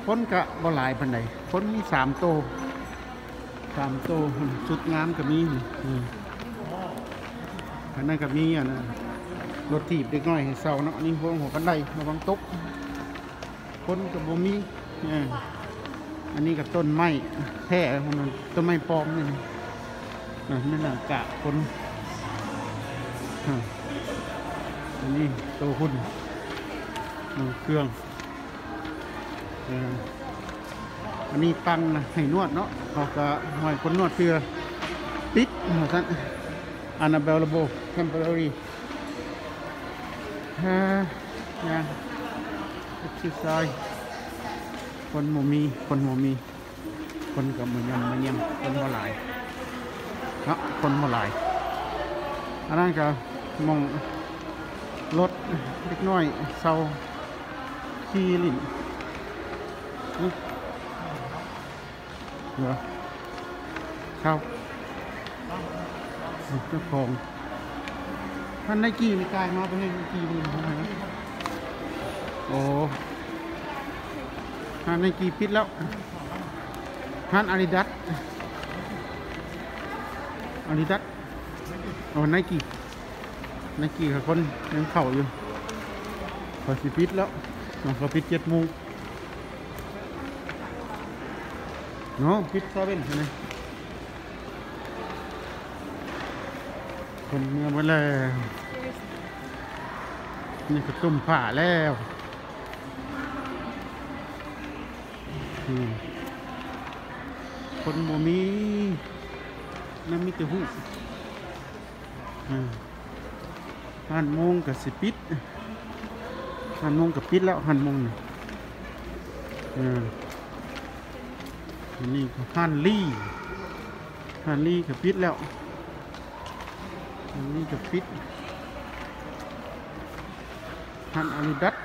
คนกะบ่หลายปานใดคนมี3 โตสุดงามก็มีอันนั้นก็มีอ่ะนะรถถีบเด็กน้อยให้เศร้าเนาะนี่พวกหัวกันไดระวังตกคนกับบ่มีอันนี้กับต้นไม้แท้ของมันต้นไม้ปลอมนี่นั่นน่ะกะคนอันนี้โตหุ่นเครื่องอันนี้ตังนะให้นวดเนาะเขาก็หอยคนนวดเพื่อปิดท่านunavailable temporary ยัง exercise คนหมู่มีคนกับมือยำมาเยี่ยมคนบ่หลายเนาะคนบ่หลายอันนั้นก็มองรถเล็กน้อยเศร้าขี่ลิ่นเหรอเข้าเจ้าของท่านได้กี่มีกายมาไปให้กี่มีทำไมโอ้ท่านได้กี่ปิดแล้วท่านอาดิดาสโอ้ไนกี้กับคนยังเข่าอยู่พอสิปิดแล้วเขาปิด7 โมงเนาะปิด7ใช่ไหมคนเมื่อมาแล้วนี่ก็ตุ่มผ่าแล้วคนโมมีน้ำมิตรหู1 โมงกับสิปิด1 โมงกับปิดแล้ว1 โมงนี่ก็ฮันลี่กับปิดแล้วอันนี้กับปิดฮันอาริดัส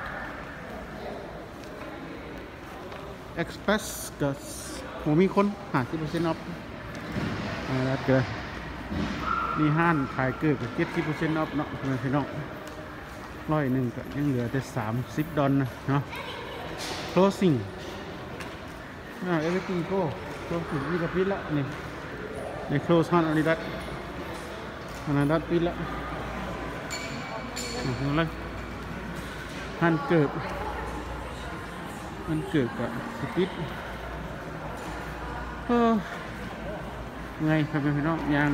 เอ็กซ์เพรสกับโมมีคน50% off แล้วเกิดมีห้านขายเกิดกับ70% off เนาะพี่น้อง100ก็ยังเหลือแต่$30นะเนาะ closing everything go นี่ก็ปิดแล้วนี่ใน close ฮันอาริดัสปิดแล้วอะไรฮันเกิดกับสปิดไงครับพี่น้องยัง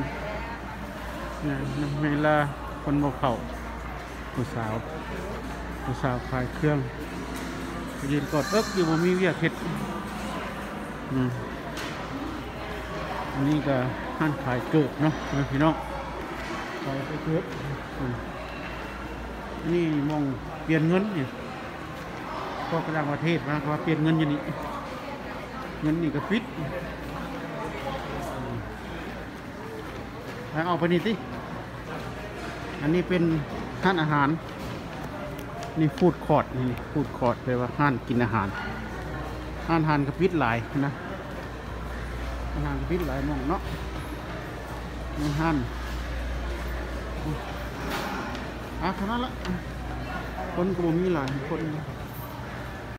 เวลาคนโมเข่าผู้สาวขายเครื่องยืนกดอยู่บ่มีเวียกเฮ็ดอันนี้ก็ฮันขายเกิดเนาะพี่น้องขายไปเกิดนี่มองเปลี่ยนเงินนี่ก็กระดังประเทศมาว่าเปลี่ยนเงินอย่างนี้เงินนี่ก็ฟิตเอาไปนี่สิอันนี้เป็นห้านอาหารนี่ฟู้ดคอร์ทแปลว่าห้านกินอาหารกระปิดหลายนะอาหารกระปิดหลายมองเนาะนี่ห้านเท่านั้นละคนก็บ่มีหลายคน